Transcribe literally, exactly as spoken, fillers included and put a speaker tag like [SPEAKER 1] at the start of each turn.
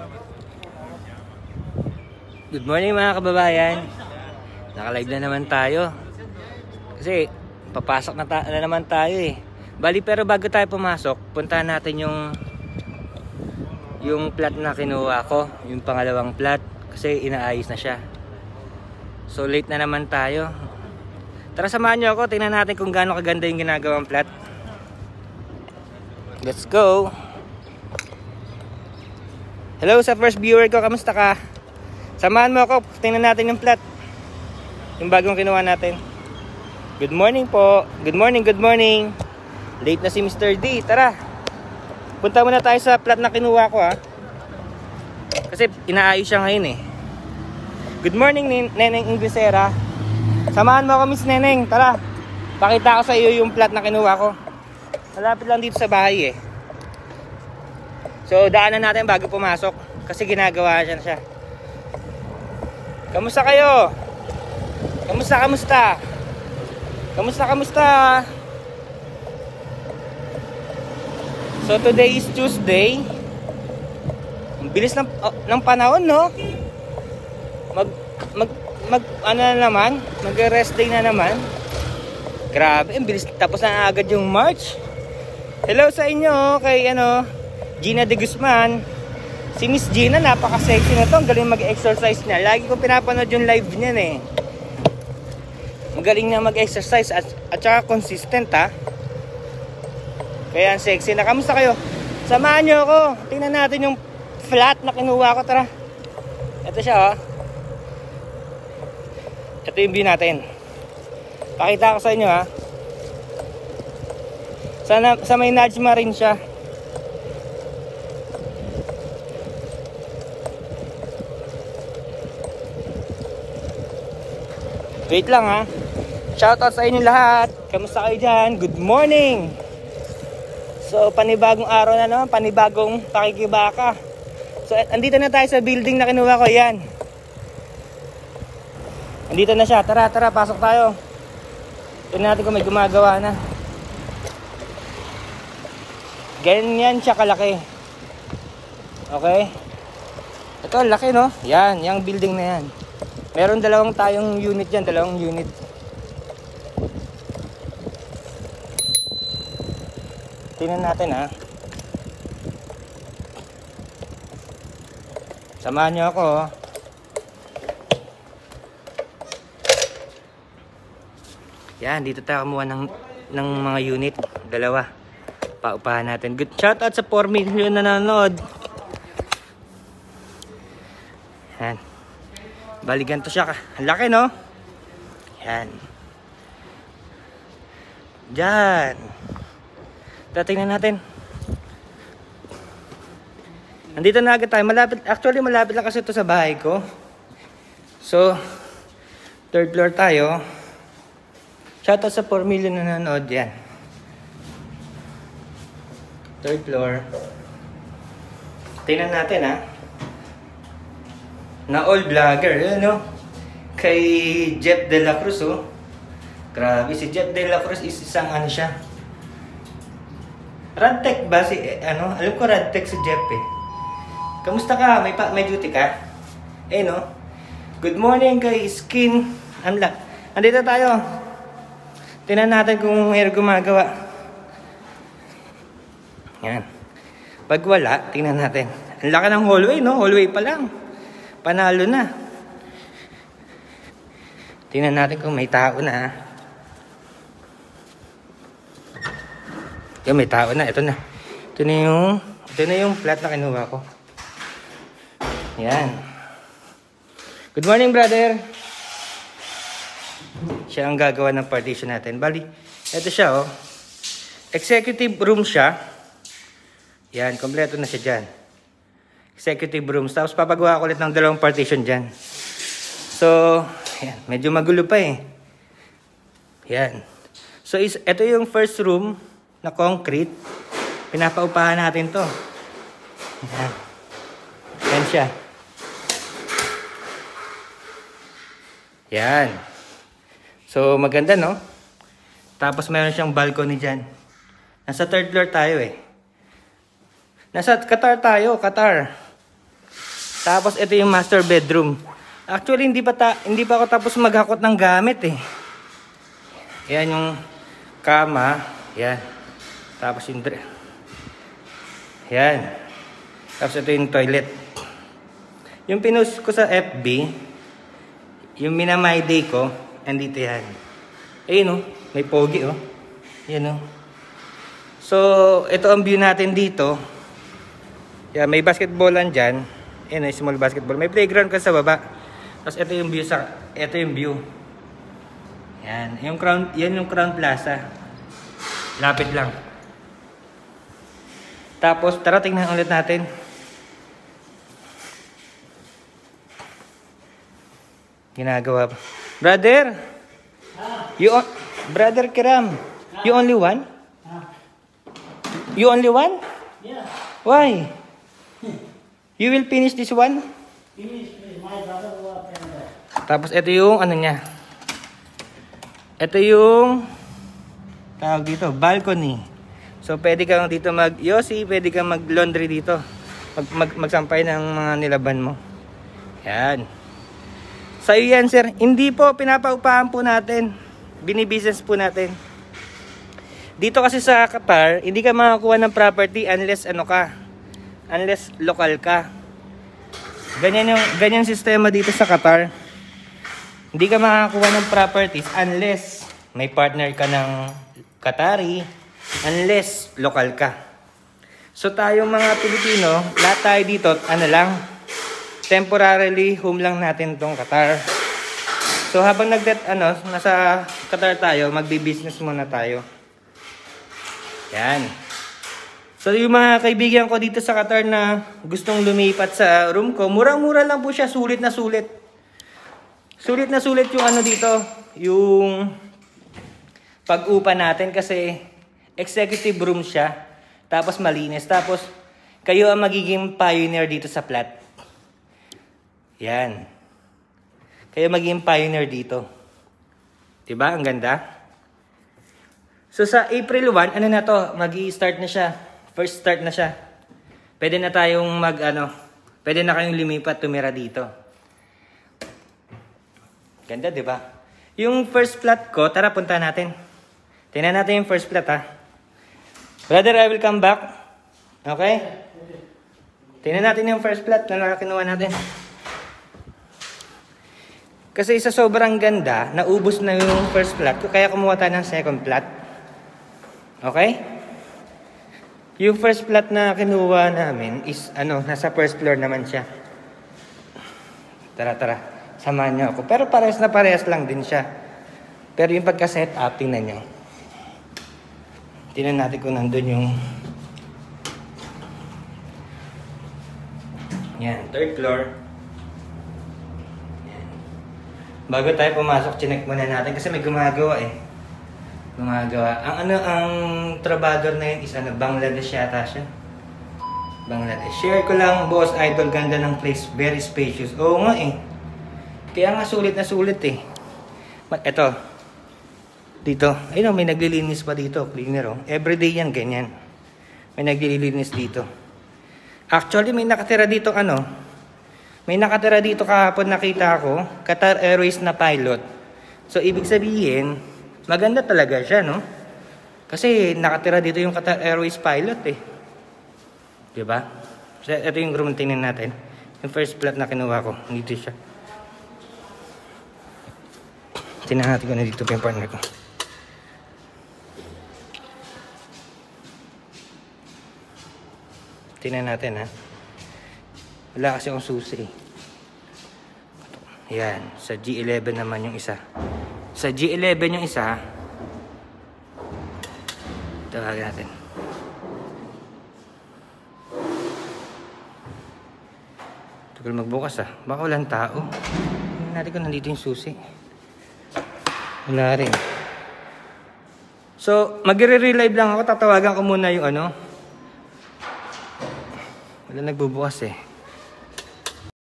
[SPEAKER 1] Good morning mga kababayan. Naka-live na naman tayo. Kasi papasok na, ta na naman tayo eh. Bali pero bago tayo pumasok, puntahan natin yung yung plat na kinuha ko, yung pangalawang plat kasi inaayos na siya. So late na naman tayo. Tara samahan niyo ako, tingnan natin kung gaano kaganda yung ginagawang plat. Let's go. Hello sa first viewer ko, kamusta ka? Samahan mo ako, tingnan natin yung plat. Yung bagong kinuha natin. Good morning po. Good morning, good morning. Late na si Mister D. Tara. Punta muna tayo sa plat na kinuha ko ha. Kasi inaayos siya ngayon eh. Good morning, Neneng Inglesera. Samahan mo ako, Miss Neneng. Tara. Pakita ko sa iyo yung plat na kinuha ko. Malapit lang dito sa bahay eh. So daanan natin bago pumasok. Kasi ginagawa siya na siya. Kamusta kayo? Kamusta, kamusta? Kamusta, kamusta? So today is Tuesday. Ang bilis ng, oh, ng panahon, no? Mag, mag, mag, ano na naman? Mag-rest day na naman. Grabe, ang bilis. Tapos na agad yung March. Hello sa inyo, kay ano, Gina de Guzman. Si Miss Gina, napaka-sexy na to. Ang galing mag-exercise niya. Lagi ko pinapanood yung live niyan eh. Ang galing na mag-exercise at, at saka consistent ha. Kaya ang sexy na. Kamusta kayo? Samahan nyo ako. Tingnan natin yung flat na kinuha ko. Tara. Ito siya oh. Ito yung view natin. Pakita ko sa inyo ha. Sana, sa may Najma rin siya. Wait lang ha. Shoutout sa inyo lahat. Kamusta kayo dyan? Good morning. So panibagong araw na naman. Panibagong pakikibaka. So andito na tayo sa building na kinuha ko. Yan. Andito na siya. Tara tara. Pasok tayo. Tignan natin kung may gumagawa na. Ganyan siya kalaki. Okay. Ito laki no. Yan. Yung building na yan. Meron dalawang tayong unit dyan, dalawang unit. Tingnan natin ha. Samahan nyo ako. Yan, dito tayo kumuha ng, ng mga unit. Dalawa. Paupahan natin. Good shoutout sa four million na nanonood. Yan. Bali ganito siya. Ang laki no? Yan. Diyan. Tatingnan natin. Nandito na agad tayo. Malapit, actually malapit lang kasi ito sa bahay ko. So, third floor tayo. Shoutout sa four million na nanonood. Yan. Third floor. Tingnan natin ha. Na all vlogger, yun no? Kay Jeff De La Cruz oh. Grabe, si Jeff De La Cruz is isang ano siya. Radtech ba si, eh, ano? Alam ko Radtech si Jeff eh. Kamusta ka? May, pa, may duty ka? Eh no? Good morning kay Skin. Amla. Andito tayo. Tingnan natin kung may gumagawa. Yan. Pag wala, tingnan natin. Ang laki ng hallway no? Hallway pa lang. Panalo na. Tingnan natin kung may tao na. Yan, may tao na. Ito na. Ito na yung, ito na yung plat na kinuha ko. Yan. Good morning, brother. Siya ang gagawa ng partition natin. Bali, ito siya, oh. Executive room siya. Yan, kompleto na siya dyan. Executive rooms. Tapos papagawa ko ulit ng dalawang partition dyan. So, yan. Medyo magulo pa eh. Yan. So, is, ito yung first room na concrete. Pinapaupahan natin to. Yan. Yan siya. Yan. So, maganda no? Tapos mayroon siyang balcony dyan. Nasa third floor tayo eh. Nasa Qatar tayo, Qatar. Tapos ito yung master bedroom. Actually, hindi pa, ta hindi pa ako tapos maghakot ng gamit eh. Yan yung kama. Yan. Tapos yung... Yan. Tapos ito yung toilet. Yung pinost ko sa F B, yung minamay day ko, andito yan. Ayun oh, may pogi oh. Yan oh. So, ito ang view natin dito. Yan, may basketballan dyan. Yan, small basketball. May playground ka sa baba. Tapos ito yung view sa... Ito yung view. Yan. Yung crown, yan yung Crown Plaza. Lapit lang. Tapos, tara tingnan ulit natin. Ginagawa pa. Brother! You, Brother Kiram, you only one? You only one?
[SPEAKER 2] Yeah.
[SPEAKER 1] Why? You will finish this one?
[SPEAKER 2] Finish, my brother will attend that.
[SPEAKER 1] Tapos ito yung ano niya. Ito yung tawag dito, balcony. So pwede kang dito mag-yosi, pwede kang mag-laundry dito. Mag, mag magsampay ng mga nilaban mo. Yan. So yan sir, hindi po pinapaupahan po natin. Binibusiness po natin. Dito kasi sa Qatar, hindi ka makakuha ng property unless ano ka, unless local ka. Ganyan yung ganyan sistema dito sa Qatar. Hindi ka makakuha ng properties unless may partner ka ng Qatari, unless local ka. So tayong mga Pilipino, lahat tayo dito, ano lang, temporarily home lang natin tong Qatar. So habang nagdet ano, nasa Qatar tayo, magbi-business muna tayo. Yan. So yung mga kaibigan ko dito sa Qatar na gustong lumipat sa room ko, murang-mura lang po siya, sulit na sulit. Sulit na sulit yung ano dito, yung pag-upa natin kasi executive room siya, tapos malinis, tapos kayo ang magiging pioneer dito sa flat. Yan. Kayo magiging pioneer dito. Diba? Ang ganda. So sa April first, ano na to, magi-start na siya. First start na siya. Pwede na tayong mag ano, pwede na kayong lumipat, tumira dito. Ganda, 'di ba? Yung first flat ko, tara punta natin. Tingnan natin yung first flat ha. Brother, I will come back. Okay? Tingnan natin yung first flat na kinuha natin. Kasi sa sobrang ganda, naubos na yung first flat ko, kaya kumuha tayo ng second flat. Okay? Yung first flat na kinuha namin is, ano, nasa first floor naman siya. Tara, tara. Samahan niyo ako. Pero parehas na parehas lang din siya. Pero yung pagka-set up, tingnan nyo. Tingnan natin kung nandun yung... Yan, third floor. Yan. Bago tayo pumasok, chinek muna natin kasi may gumagawa eh. Gumagawa. Ang ano, ang trabador na yun is ano, Bangladesh yata siya. Bangladesh. Share ko lang, boss, idol, ganda ng place. Very spacious. Oo nga eh. Kaya nga sulit na sulit eh. Ito. Dito. Ayun oh, may naglilinis pa dito. Cleaner oh. Everyday yan, ganyan. May naglilinis dito. Actually, may nakatira dito ano. May nakatira dito kahapon nakita ko. Qatar Airways na pilot. So, ibig sabihin, maganda talaga siya, no? Kasi nakatira dito yung Qatar Airways pilot eh. Diba? So, ito yung room tingnan natin. Yung first flat na kinuha ko. Dito siya. Tingnan natin kung nandito pa yung partner ko. Tingnan natin ha. Wala kasi akong susi. Yan. Sa G eleven naman yung isa. Sa G eleven yung isa. Tawagin natin. Tagal magbukas ah. Baka walang tao. Tingnan natin kung nandito yung susi. Wala rin. So, magre-relive lang ako. Tatawagan ko muna yung ano. Wala nagbubukas eh.